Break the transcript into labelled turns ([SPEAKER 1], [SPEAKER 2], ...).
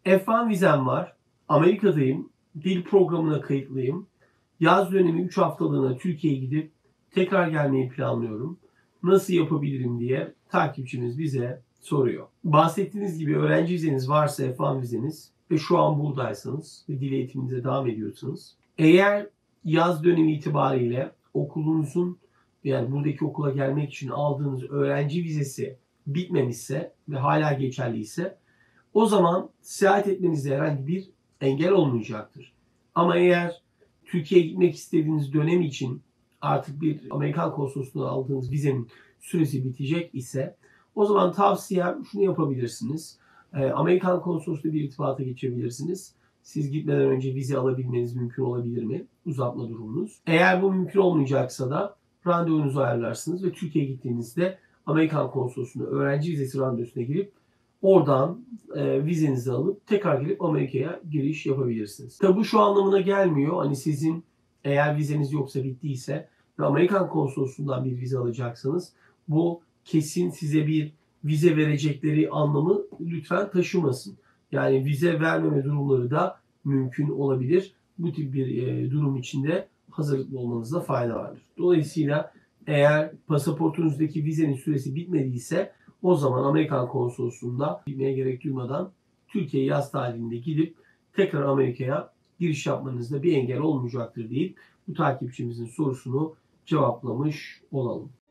[SPEAKER 1] F1 vizem var. Amerika'dayım. Dil programına kayıtlıyım. Yaz dönemi 3 haftalığına Türkiye'ye gidip tekrar gelmeyi planlıyorum. Nasıl yapabilirim diye takipçimiz bize soruyor. Bahsettiğiniz gibi öğrenci vizeniz varsa F1 vizeniz ve şu an buradaysanız ve dil eğitiminize devam ediyorsanız, eğer yaz dönemi itibariyle okulunuzun, yani buradaki okula gelmek için aldığınız öğrenci vizesi bitmemişse ve hala geçerliyse, o zaman seyahat etmenizde herhangi bir engel olmayacaktır. Ama eğer Türkiye'ye gitmek istediğiniz dönem için artık bir Amerikan konsolosluğundan aldığınız vizenin süresi bitecek ise, o zaman tavsiyem şunu yapabilirsiniz. Amerikan konsolosluğuyla bir irtibata geçebilirsiniz. Siz gitmeden önce vize alabilmeniz mümkün olabilir mi? Uzatma durumunuz. Eğer bu mümkün olmayacaksa da randevunuzu ayarlarsınız ve Türkiye'ye gittiğinizde Amerikan konsolosluğuna öğrenci vizesi randevusuna girip oradan vizenizi alıp tekrar gelip Amerika'ya giriş yapabilirsiniz. Tabi bu şu anlamına gelmiyor. Hani sizin eğer vizeniz yoksa, bittiyse ve Amerikan konsolosluğundan bir vize alacaksanız, bu kesin size bir vize verecekleri anlamı lütfen taşımasın. Yani vize vermeme durumları da mümkün olabilir. Bu tip bir durum içinde hazırlıklı olmanızda fayda vardır. Dolayısıyla eğer pasaportunuzdaki vizenin süresi bitmediyse, o zaman Amerikan konsolosluğunda gitmeye gerek duymadan Türkiye yaz tatilinde gidip tekrar Amerika'ya giriş yapmanızda bir engel olmayacaktır deyip bu takipçimizin sorusunu cevaplamış olalım.